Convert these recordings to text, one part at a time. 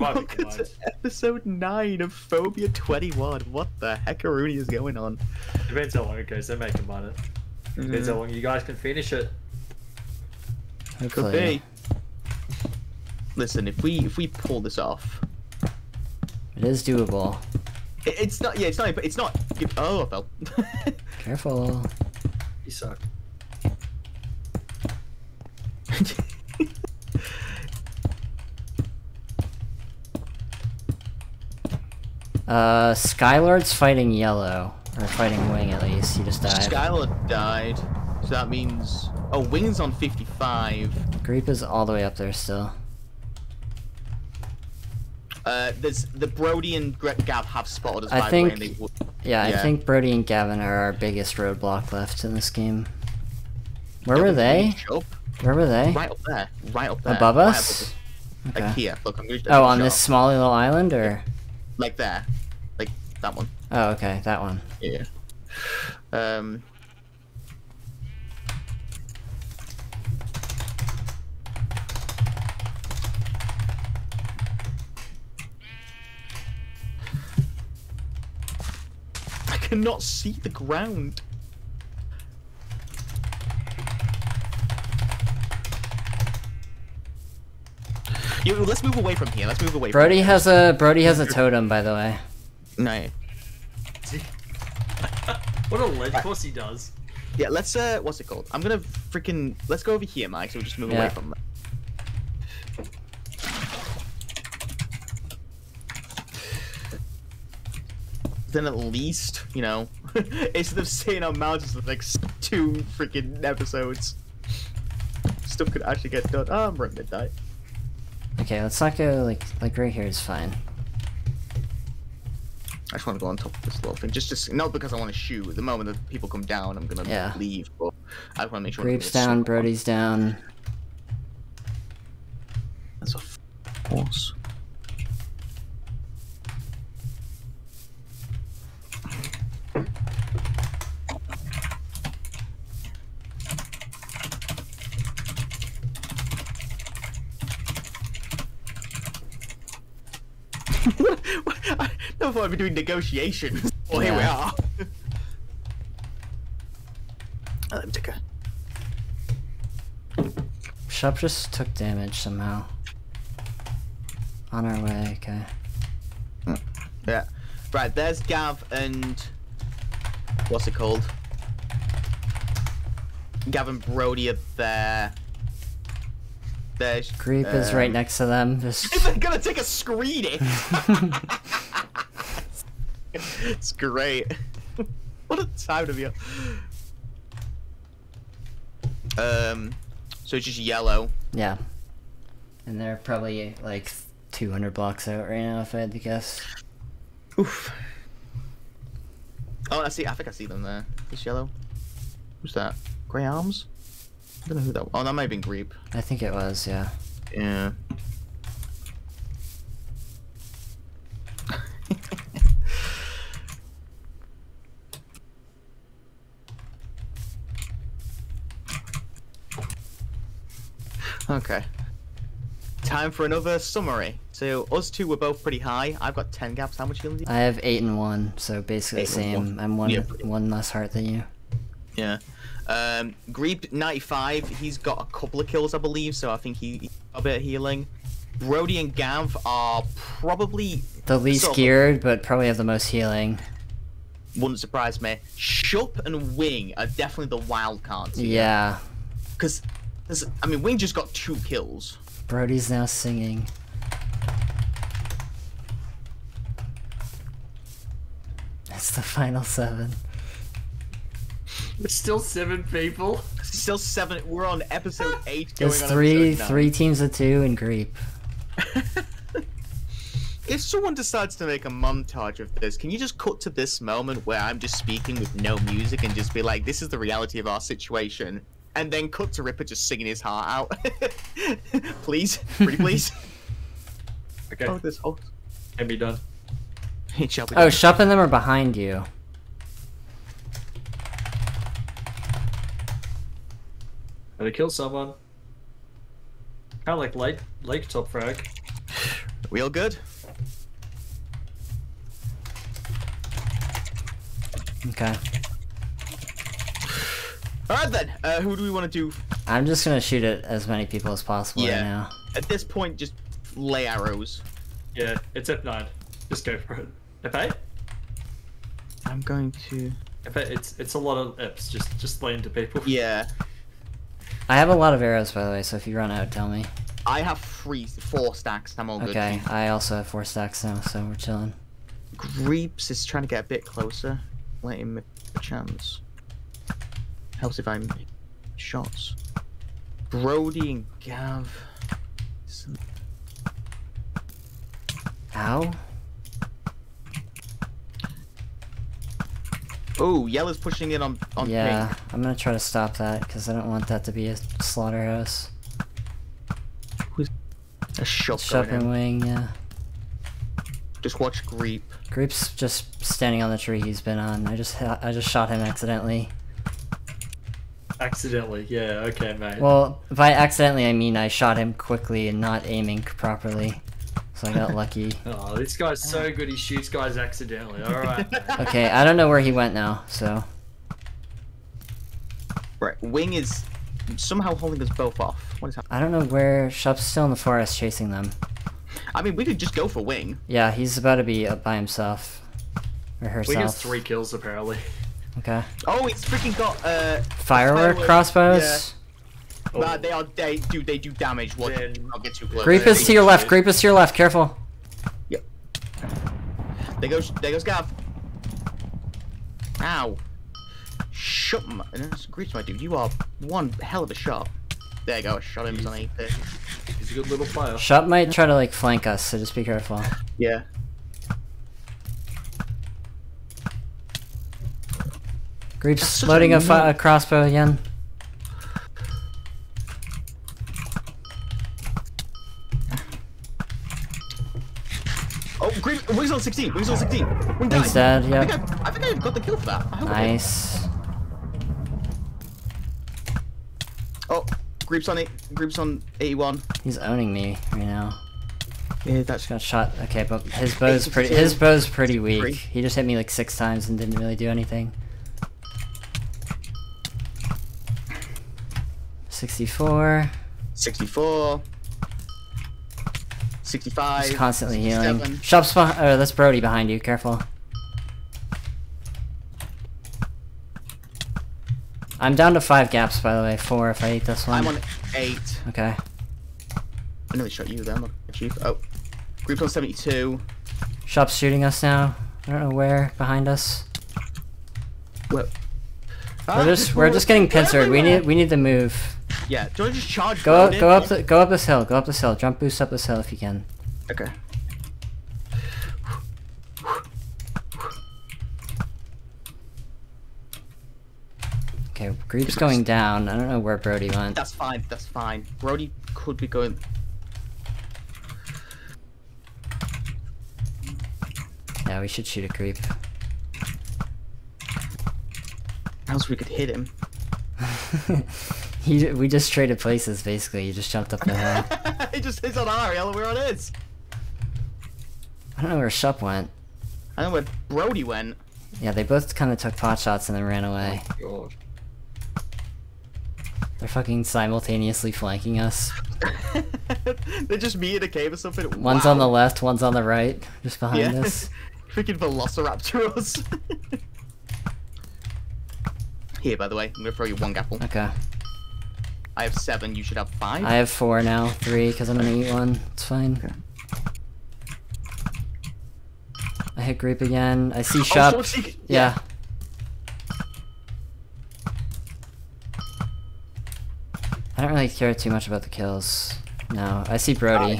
might be Welcome to combined. episode 9 of Phobia 21. What the heckaroonie is going on? Depends how long it goes, they may combine it. Depends how long you guys can finish it. Could be. Listen, if we pull this off, it is doable. it's not. Yeah, it's not. But it's not. Oh, I fell. Careful. You suck. Skylord's fighting yellow. Or fighting Wing at least, he just died. Skylord died. So that means... Oh, Wing's on 55. Greep is all the way up there still. There's... The Brody and Gav have spotted us, I by think... the way. And yeah, I think Brody and Gavin are our biggest roadblock left in this game. Where were they? Where were they? Right up there. Right up there. Above right us? Above us. Okay. Like here. Look, I'm gonna... Oh, on this small little island, or...? Like there. Like that one. Oh, okay, that one. Yeah. I cannot see the ground. Yo, let's move away from here. Let's move away. Brody has a totem, by the way. No. What a ledge, of course he does. Yeah, let's what's it called? I'm gonna freaking let's go over here, Mike, so we'll just move away from that. Then at least, you know, instead of staying on mountains for the next 2 freaking episodes, stuff could actually get done. Oh, I'm right midnight. Okay, let's not go like right here is fine. I just want to go on top of this little thing, just not because I want to shoot. At the moment that people come down, I'm gonna leave. But I just want to make sure. Greep's down, Brody's down. That's a horse. I never thought I'd be doing negotiations. Well, here we are. Let me take a... Shop just took damage somehow. On our way, okay. Yeah. Right, there's Gav and... What's it called? Gav and Brody are there. There's... Greep is right next to them. Just... They're gonna take a screening! It's great. What a time to be up. So it's just yellow. Yeah. And they're probably like 200 blocks out right now, if I had to guess. Oof. Oh, I think I see them there. It's yellow. Who's that? Grey Arms? I don't know who that was. Oh, that might have been Greep. I think it was, yeah. Yeah. Okay. Time for another summary. So us two were both pretty high. I've got 10 gaps. How much healing do you? I have 8 and 1, so basically the same. I'm one less heart than you. Yeah. Greep 95. He's got a couple of kills, I believe. So I think he's got a bit of healing. Brody and Gav are probably the least geared, but probably have the most healing. Wouldn't surprise me. Shup and Wing are definitely the wild cards. Yeah. Because, I mean, Wing just got 2 kills. Brody's now singing. It's the final 7. There's still 7 people. Still 7. We're on episode 8. Going There's on three teams of 2 and Greep. If someone decides to make a montage of this, can you just cut to this moment where I'm just speaking with no music and just be like, this is the reality of our situation? And then cut to Ripper just singing his heart out. Please? Pretty please? Okay. Oh, this whole... Can be done. It shall be Oh, done. Shup and them are behind you. Gotta kill someone. Kind of like lake top frag. We all good? Okay. Alright then, who do we want to do? I'm just gonna shoot at as many people as possible right now. At this point, just lay arrows. Yeah, it's F9. Just go for it. F8? I'm going to... F8, it's a lot of Fs, just lay into people. Yeah. I have a lot of arrows, by the way, so if you run out, tell me. I have 4 stacks, I'm all good. Okay, I also have 4 stacks now, so we're chilling. Greeps is trying to get a bit closer. Let him make a chance. Helps if I make shots. Brody and Gav. Ow. Oh, Yellow's pushing in on yeah, pink. I'm gonna try to stop that, because I don't want that to be a slaughterhouse. A shot Shopping wing, yeah. Just watch Greep. Greep's just standing on the tree he's been on. I just shot him accidentally. Accidentally, yeah, okay, mate. Well, by accidentally I mean I shot him quickly and not aiming properly. So I got lucky. Oh, this guy's so good, he shoots guys accidentally. Alright. Okay, I don't know where he went now, so... Right, Wing is somehow holding us both off. What is happening? I don't know where... Shup's still in the forest chasing them. I mean, we could just go for Wing. Yeah, he's about to be up by himself. Or herself. We has 3 kills, apparently. Okay. Oh, it's freaking got, Firework crossbows? Yeah. Oh. They do damage. What? I'll get too close. Greep is to your left, Greep is to your left, careful. Yep. There goes Gav. Ow. Shut my... Greep, my dude, you are one hell of a shot. There you go, I shot him on 8. He's a good little player. Shup might try to, like, flank us, so just be careful. Yeah. Greep's loading a crossbow again. Oh, Greep, Wing's on 16, Wing's on 16. Wing Wing's died. dead, yeah. I think I got the kill for that. I hope I did. Nice. Oh, Greep's on 81. He's owning me right now. Yeah, that's... Got shot. Okay, but his bow's pretty weak. He just hit me like 6 times and didn't really do anything. 64. 64. 65. He's constantly 67. healing. Shop's behind. Oh, that's Brody behind you. Careful. I'm down to 5 gaps, by the way. 4 if I eat this one. I'm on 8. Okay. I nearly shot you then, Chief. Oh. Group's on 72. Shop's shooting us now. I don't know where. Behind us. What? We're just getting pincered. We need to move. Yeah. Do I just charge? Go up this hill. Go up this hill. Jump boost up this hill if you can. Okay. Okay, Greep's going down. I don't know where Brody went. That's fine. That's fine. Brody could be going. Yeah, we should shoot a Greep. Else we could hit him. We just traded places, basically. You just jumped up the hill. He just hits on our yellow where it is. I don't know where Shup went. I don't know where Brody went. Yeah, they both kind of took pot shots and then ran away. Oh, God. They're fucking simultaneously flanking us. They're just me in a cave or something. One's on the left, one's on the right, just behind us. Freaking Velociraptor. Here, by the way, I'm gonna throw you 1 gapple. Okay. I have 7. You should have 5. I have 4 now, 3 because I'm gonna eat 1. It's fine. Okay. I hit Greep again. I see Shup. Oh, yeah. I don't really care too much about the kills. No, I see Brody.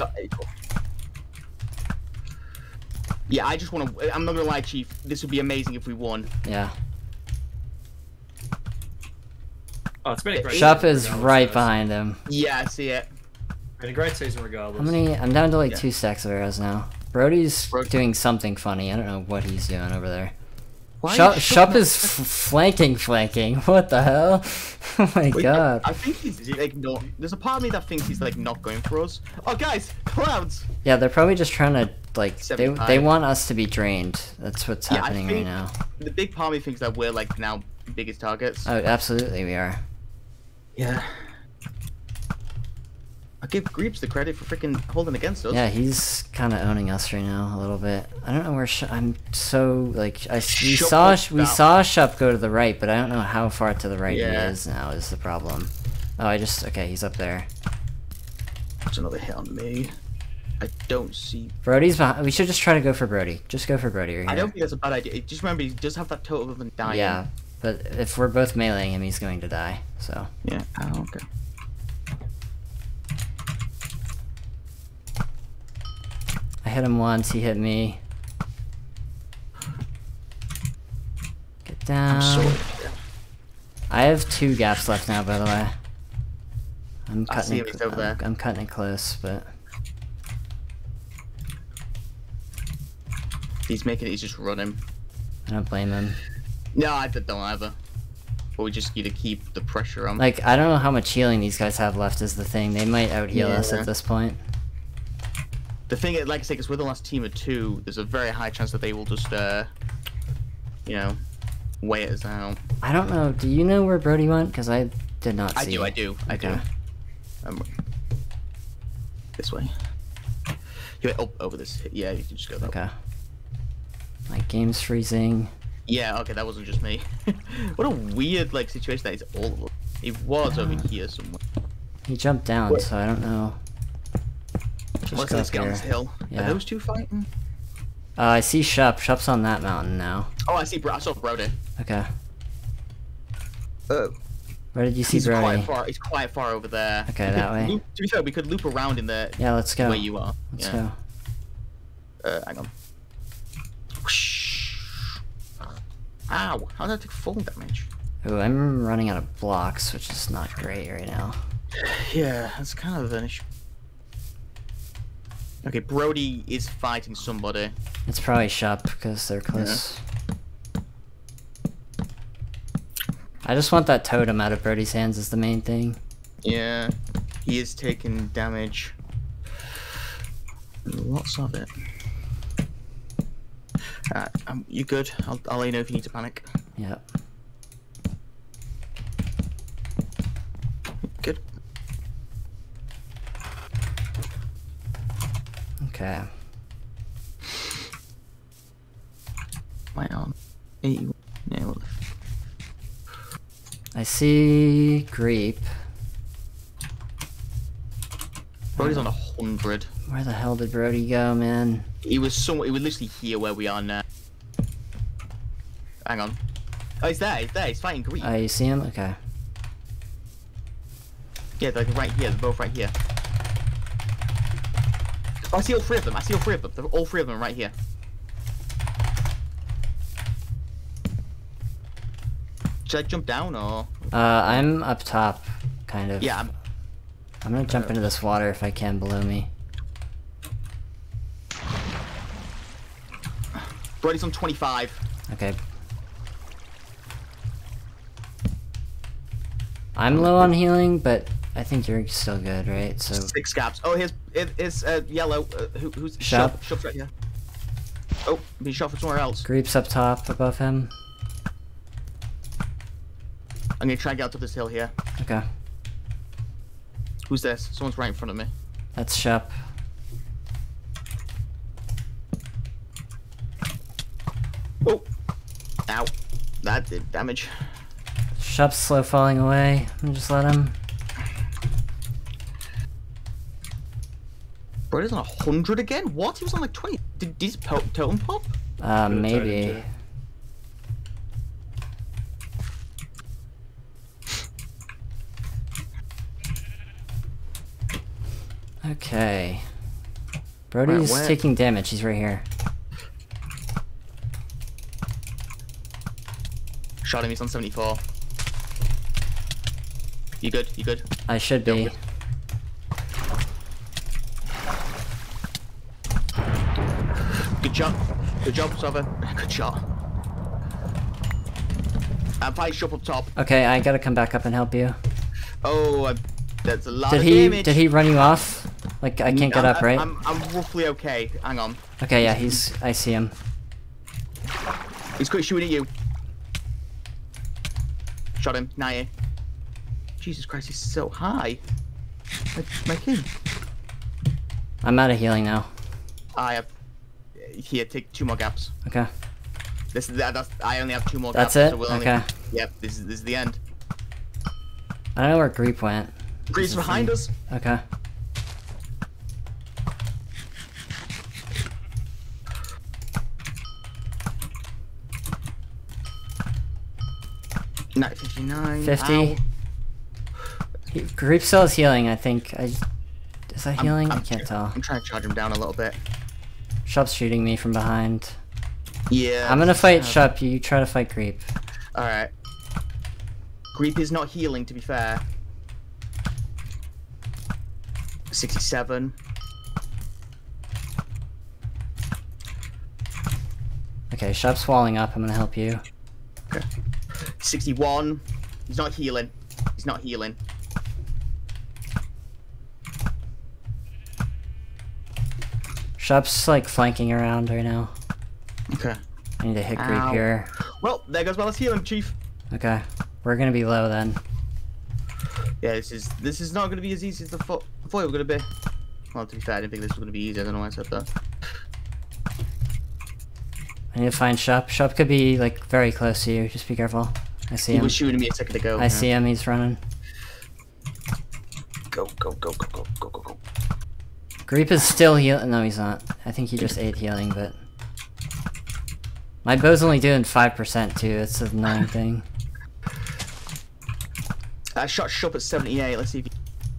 Yeah, I just want to. I'm not gonna lie, Chief. This would be amazing if we won. Yeah. Oh, it's been a great Shup season is regardless, right guys. behind him. Yeah, I see it. Been a great season regardless. How many? I'm down to like Yeah. 2 stacks of arrows now. Brody's doing something funny. I don't know what he's doing over there. Shup is flanking. What the hell? Oh my god. I think he's like not. There's a part of me that thinks he's like not going for us. Oh guys, clouds. Yeah, they're probably just trying to like they 75. want us to be drained. That's what's happening right now. The big part of me thinks that we're like now biggest targets. Oh, absolutely we are. Yeah. I give Greeps the credit for freaking holding against us. Yeah, he's kind of owning us right now a little bit. I don't know where I'm so like we saw Shup go to the right, but I don't know how far to the right he is now. Is the problem? Oh, okay, he's up there. That's another hit on me. I don't see. Brody's behind. We should just try to go for Brody. Just go for Brody right here. I don't think that's a bad idea. Just remember, he does have that total of him dying. Yeah, but if we're both meleeing him, he's going to die. So. Yeah. Oh, okay. I hit him once, he hit me. Get down. I'm sorry. I have 2 gaps left now, by the way. I'm cutting it. He's over there. I'm cutting it close, but he's making it. He's just running. I don't blame him. No, I don't either. But we just need to keep the pressure on. Like, I don't know how much healing these guys have left is the thing. They might out-heal us at this point. The thing is, like I say, because we're the last team of 2, there's a very high chance that they will just, you know, weigh us out. I don't know. Do you know where Brody went? Because I did not see I do. This way. You went up over this. Yeah, you can just go that way. Okay. My game's freezing. Yeah, okay, that wasn't just me. What a weird, like, situation that is all of us. He was over here somewhere. He jumped down, so I don't know. What's this guy on this hill? Yeah. Are those 2 fighting? I see Shup. Shup's on that mountain now. Oh, I saw Brody. Okay. Where did you see He's Brody? He's quite far over there. Okay, that way. To be fair, we could loop around in there. Yeah, let's go. Where you are. Let's go. Hang on. Ow! How did I take full damage? Ooh, I'm running out of blocks, which is not great right now. Yeah, that's kind of an issue. Okay, Brody is fighting somebody. It's probably Shup, because they're close. Yeah. I just want that totem out of Brody's hands is the main thing. Yeah, he is taking damage. Lots of it. You good? I'll let you know if you need to panic. Yep. Good. Okay. My arm. 81. Yeah, well. I see Greep. Brody's on 100. Where the hell did Brody go, man? He was literally here where we are now. Hang on. Oh, he's there. He's fighting Greep. Oh, you see him? Okay. Yeah, they're right here. They're both right here. Oh, I see all 3 of them. They're all 3 of them right here. Should I jump down or? I'm up top, kind of. Yeah. I'm gonna jump into this water if I can below me. Brody's on 25. Okay. I'm low on healing, but I think you're still good, right? So 6 gaps. Oh, here's yellow. Who's Shup? Shup's right here. Oh, being shot from somewhere else. Greep's up top above him. I'm gonna try and get out to this hill here. Okay. Who's this? Someone's right in front of me. That's Shup. Oh! Ow. That did damage. Shup's slow falling away. Just let him. Brody's on 100 again? What? He was on like 20. Did his totem pop? Maybe. Okay. Brody's taking damage. He's right here. Shot him. He's on 74. You good? You good? I should be. Good job. Good job, Sova. Good shot. I'm fighting Shop up top. Okay, I gotta come back up and help you. Oh, that's a lot of damage. Did he run you off? Like, I can't get up, right? I'm roughly okay. Hang on. Okay, yeah, I see him. He's quick shooting at you. Shot him. 90. Jesus Christ, he's so high. My king. I'm out of healing now. I have. Here, take 2 more gaps. Okay. I only have 2 more That's gaps. it? So Okay. Yep, this is the end. I don't know where Greep went. Greep's behind us. Okay. Night 59. 50. Ow. Greep still is healing, I think. Is that healing? I can't tell. I'm trying to charge him down a little bit. Shup's shooting me from behind. Yeah. I'm gonna fight Shup, you try to fight Greep. Alright. Greep is not healing, to be fair. 67. Okay, Shup's walling up, I'm gonna help you. Okay. 61. He's not healing. He's not healing. Shup's like flanking around right now. Okay. I need to hit Greep here. Well, there goes Wallace healing, Chief. Okay. We're gonna be low then. Yeah, this is not gonna be as easy as I thought it was gonna be. Well, to be fair, I didn't think this was gonna be easy. I don't know why I said that. I need to find Shup. Shup could be like very close to you. Just be careful. I see him. He was shooting me a second ago. I see him. He's running. Go, go, go, go, go, go, go, go. Greep is still healing. No, he's not. I think he just ate healing, but my bow's only doing 5% too. It's an annoying thing. I shot Shup at 78. Let's see if he...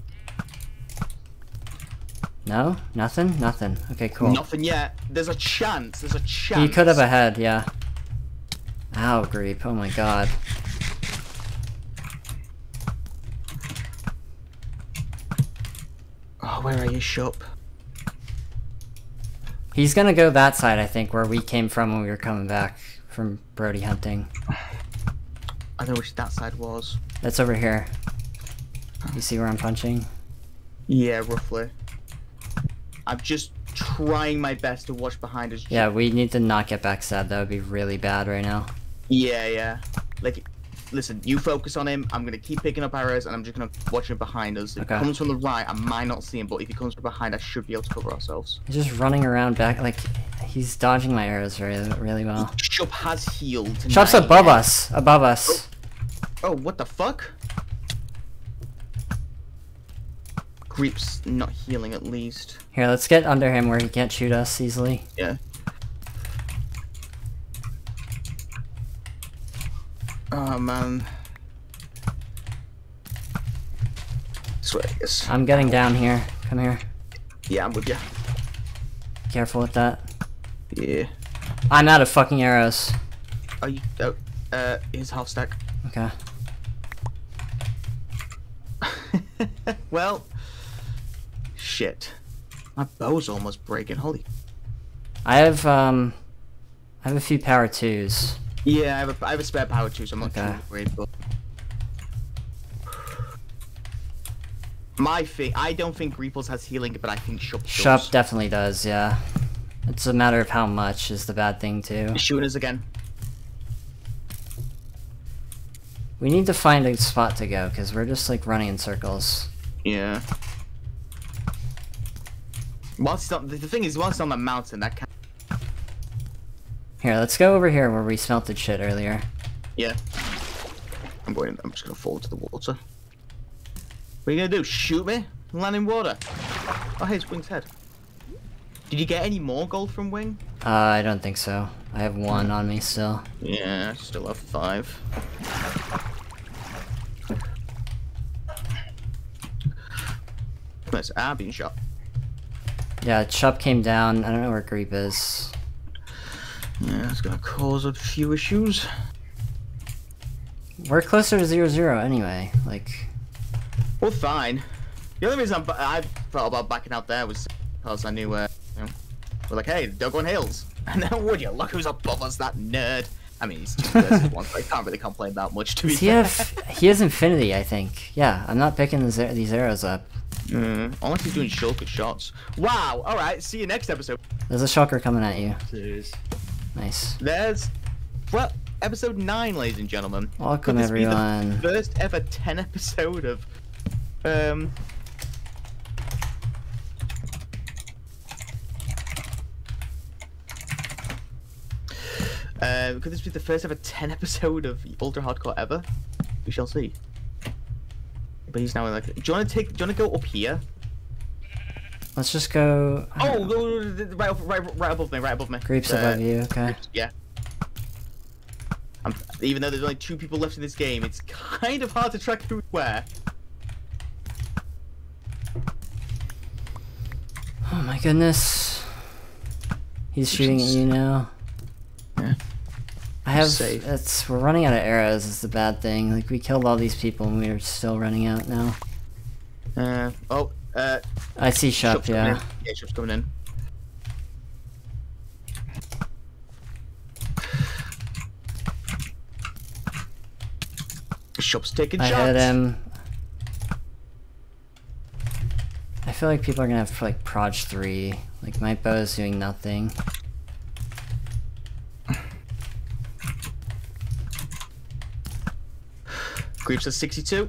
No? Nothing? Nothing. Okay, cool. Nothing yet. There's a chance. There's a chance. He could have a head, yeah. Ow, Greep. Oh my god. Oh, where are you, Shup? He's gonna go that side, I think, where we came from when we were coming back from Brody hunting. I don't know which that side was. That's over here. You see where I'm punching? Yeah, roughly. I'm just trying my best to watch behind us. Yeah, we need to not get backstabbed. That would be really bad right now. Yeah, yeah. Like, listen, you focus on him. I'm gonna keep picking up arrows, and I'm just gonna watch him behind us. If Okay. he comes from the right, I might not see him, but if he comes from behind, I should be able to cover ourselves. He's just running around back, like, he's dodging my arrows really well. Shup has healed. Shup's above us. Above us. Oh, what the fuck? Greep's not healing, at least. Here, let's get under him where he can't shoot us easily. Yeah. Oh, man. This way, I guess. I'm getting down here. Come here. Yeah, I'm with you. Careful with that. Yeah. I'm out of fucking arrows. Are you... Oh, here's half stack. Okay. Well... Shit. My bow's almost breaking, holy... I have a few power 2s. Yeah, I have a spare power too, so I'm not Okay. too worried, but... My thing... I don't think Greeples has healing, but I think Shup does. Shup definitely does, yeah. It's a matter of how much is the bad thing too. He's shooting us again. We need to find a spot to go, because we're just like running in circles. Yeah. Whilst he's on, the thing is, whilst he's on the mountain, that can... Here, let's go over here where we smelted shit earlier. Yeah. I'm just gonna fall into the water. What are you gonna do? Shoot me? Land in water? Oh, hey, it's Wing's head. Did you get any more gold from Wing? I don't think so. I have 1 on me still. Yeah, I still have 5. Where's I being shot? Yeah, Shup came down. I don't know where Greep is. Yeah, it's gonna cause a few issues. We're closer to 0-0 anyway. Like, Well, fine. The only reason I thought about backing out there was because I knew, you know, we're like, hey, don't go on hills. And then would you? Look who's above us, that nerd. I mean, he's 2 versus 1, so I can't really complain about much, to be fair. He has infinity, I think. Yeah, I'm not picking these arrows up. Unless he's doing shortcut shots. Wow, alright, see you next episode. There's a shulker coming at you. Jeez. Nice. There's, well, episode 9, ladies and gentlemen. Welcome, Could this be everyone. the first ever 10 episode of, could this be the first ever 10 episode of Ultra Hardcore ever? We shall see. But he's now in like. Do you want to go up here? Let's just go. Oh, right above me, right above me. Creeps above you. Okay. Yeah. Even though there's only 2 people left in this game, it's kind of hard to track who's where. Oh my goodness. He's shooting at you now. Yeah. I have. Safe. We're running out of arrows. Is the bad thing. Like we killed all these people and we're still running out now. I see Shup. Yeah. Yeah, Shup's coming in. Shup's taking shots. I hit him. I feel like people are gonna have like Proj 3. Like my bow is doing nothing. Creeps at 62.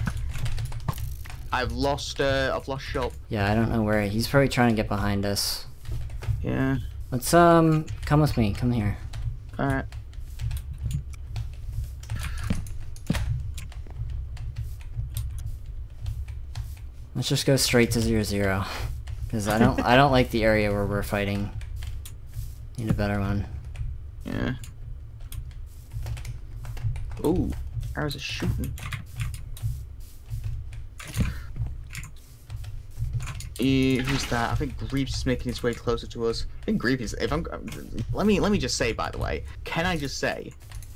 I've lost Shup. Yeah, I don't know where he's probably trying to get behind us. Yeah. Let's come with me. Come here. All right. Let's just go straight to 0-0. Because I don't like the area where we're fighting. Need a better one. Yeah. Ooh, arrows are shooting. Who's that? I think Greaves is making his way closer to us. I think Greaves is. If I'm, let me just say, by the way, can I just say,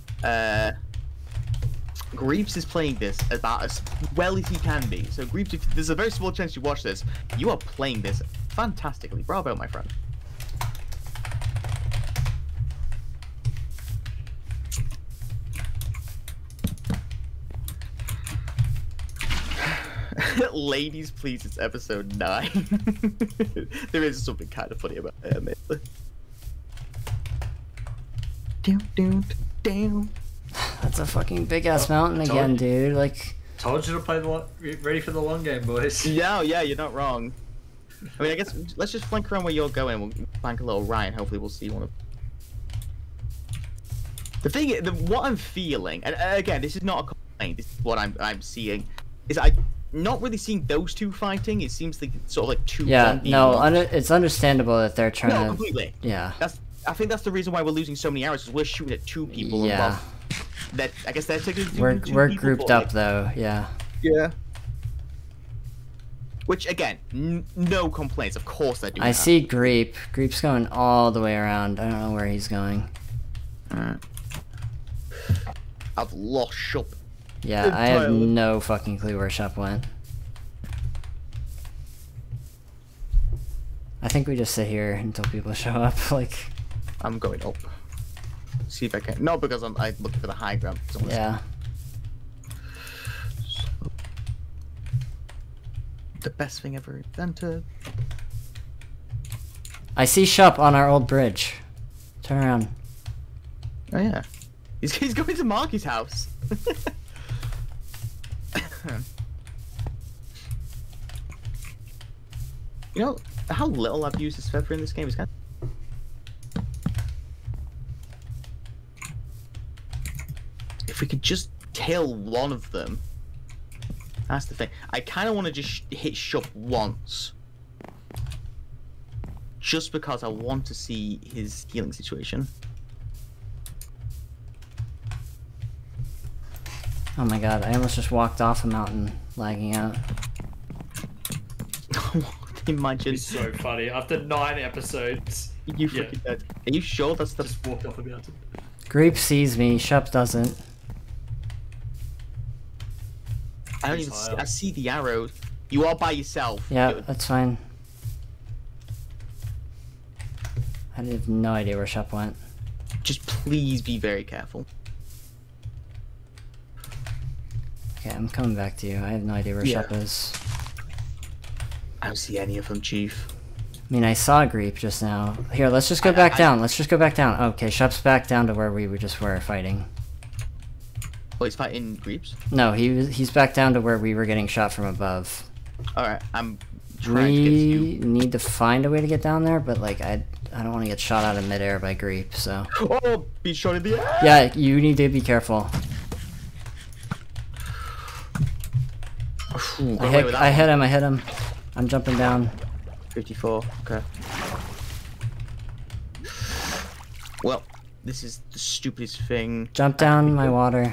Greaves is playing this about as well as he can be. So Greaves, if there's a very small chance you watch this, you are playing this fantastically. Bravo, my friend. Ladies, please, it's episode 9. There is something kind of funny about it. Down. That's a fucking big ass mountain again, dude. Like. Told you to play ready for the long game, boys. Yeah, you're not wrong. I mean, I guess let's just flank around where you're going. We'll flank a little right, and hopefully we'll see one of. The thing, what I'm feeling, and again, this is not a complaint. This is what I'm seeing. Is I'm not really seeing those 2 fighting. It seems like sort of like 2. Yeah, no, it's understandable that they're trying to. No, completely. Yeah. I think that's the reason why we're losing so many arrows. Is we're shooting at 2 people. Yeah. That I guess they're taking. We're grouped up though. Yeah. Yeah. Which again, no complaints. Of course they're doing. I see Greep. Greep's going all the way around. I don't know where he's going. I've lost Shup. Yeah, I have no fucking clue where Shup went. I think we just sit here until people show up. Like, I'm going up. See if I can. No, because I'm looking for the high ground. Yeah. The best thing ever invented. I see Shup on our old bridge. Turn around. Oh yeah. He's going to Marky's house. You know how little I've used this feather in this game is kind of... If we could just kill one of them. That's the thing. I kind of want to just hit Shup once. Just because I want to see his healing situation. Oh my god, I almost just walked off a mountain, lagging out. Imagine. It's so funny. After 9 episodes. You freaking dead. Are you sure that's the... Just walked off a mountain. Greep sees me, Shup doesn't. I don't even see, I see the arrows. You are by yourself. Yeah, that's fine. I have no idea where Shup went. Just please be very careful. Okay, I'm coming back to you. I have no idea where Shop is. I don't see any of them, Chief. I mean, I saw Greep just now. Here, let's just go back down. Let's just go back down. Okay, Shop's back down to where we just were fighting. Oh, he's fighting Greeps? No, he's back down to where we were getting shot from above. Alright, I'm trying to get you. We need to find a way to get down there, but like I don't want to get shot out of midair by Greep, so. Oh, be shot in the air! Yeah, you need to be careful. Ooh, I hit him. I'm jumping down. 54, okay. Well, this is the stupidest thing. Jump down my water.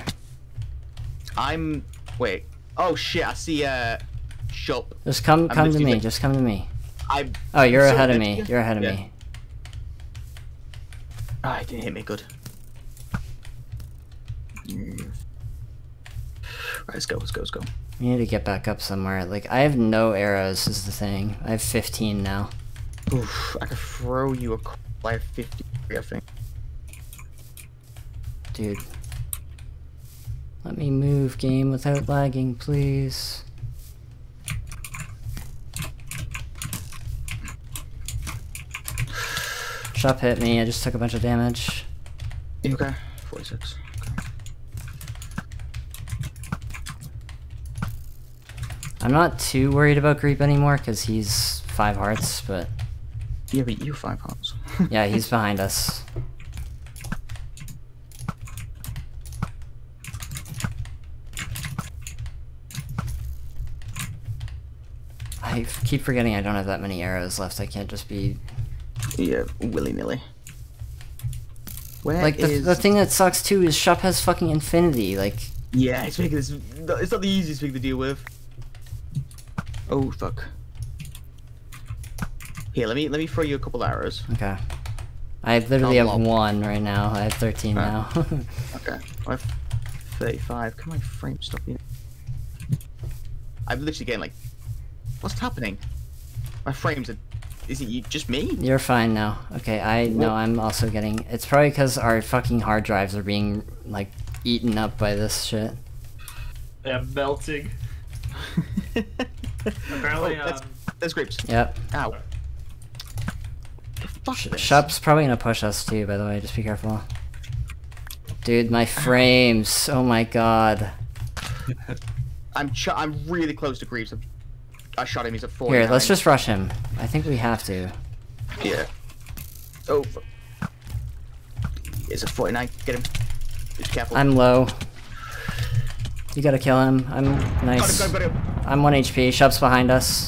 Wait. Oh shit, I see Shop. Just come to me. Just come to me. Oh, you're ahead of me. You're ahead of me. Oh, it didn't hit me good. Right, let's go. We need to get back up somewhere. Like, I have no arrows is the thing. I have 15 now. Oof, I could throw you I have 53, I think. Dude. Let me move, game, without lagging, please. Shop hit me, I just took a bunch of damage. You okay? 46. Okay. I'm not too worried about Greep anymore, because he's 5 hearts, but... Yeah, but you're 5 hearts. Yeah, he's behind us. I keep forgetting I don't have that many arrows left. I can't just be... Yeah, willy-nilly. Where like, the thing that sucks, too, is Shop has fucking infinity, like... Yeah, it's making this... It's not the easiest thing to deal with. Oh, fuck. Here, let me throw you a couple arrows. Okay. I literally have 1 right now. I have 13 now. Okay. I have 35. Can my frame stop you? I'm literally getting, like... What's happening? My frames are... Is it you, just me? You're fine now. Okay, I know I'm also getting... It's probably because our fucking hard drives are being, like, eaten up by this shit. They're melting. Apparently, there's grapes. Yep. Ow. Fuck this. Shop's probably gonna push us too, by the way, just be careful. Dude, my frames. Oh my god. I'm really close to Greaves. I shot him, he's at 49. Here, let's just rush him. I think we have to. Yeah. Oh. It's at 49. Get him. Be careful. I'm low. You gotta kill him. I'm nice. Got him. I'm 1 HP. Shop's behind us.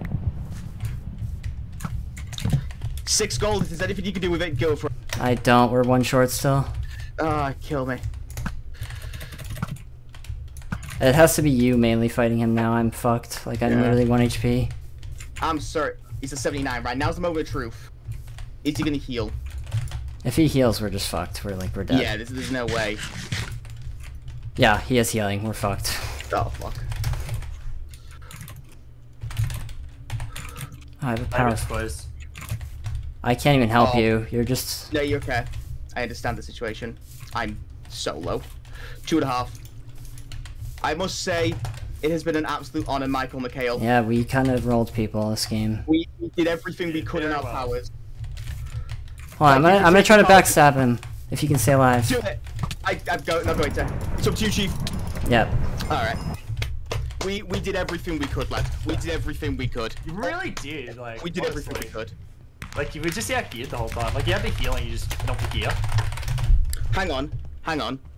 6 gold. If there's anything you can do with it, go for it. I don't. We're 1 short still. Ah, kill me. It has to be you mainly fighting him now. I'm fucked. Like, I'm literally 1 HP. I'm sorry. He's at 79, right? Now's the moment of truth. Is he gonna heal? If he heals, we're just fucked. We're dead. Yeah, there's no way. Yeah, he is healing. We're fucked. Oh, fuck. I have a power. I can't even help you. You're just... No, you're okay. I understand the situation. I'm so low. 2.5. I must say, it has been an absolute honor, Michael Micale. Yeah, we kind of rolled people this game. We did everything we could in our powers. Hold on, I'm gonna try to backstab him, if he can stay alive. Do it! I'm not going to. It's up to you, Chief. Yep. Alright. We did everything we could, lad. We did everything we could. You really did, like, we did honestly. everything we could. Like, you were just out geared the whole time. Like, you had the healing, you just not the gear. Hang on.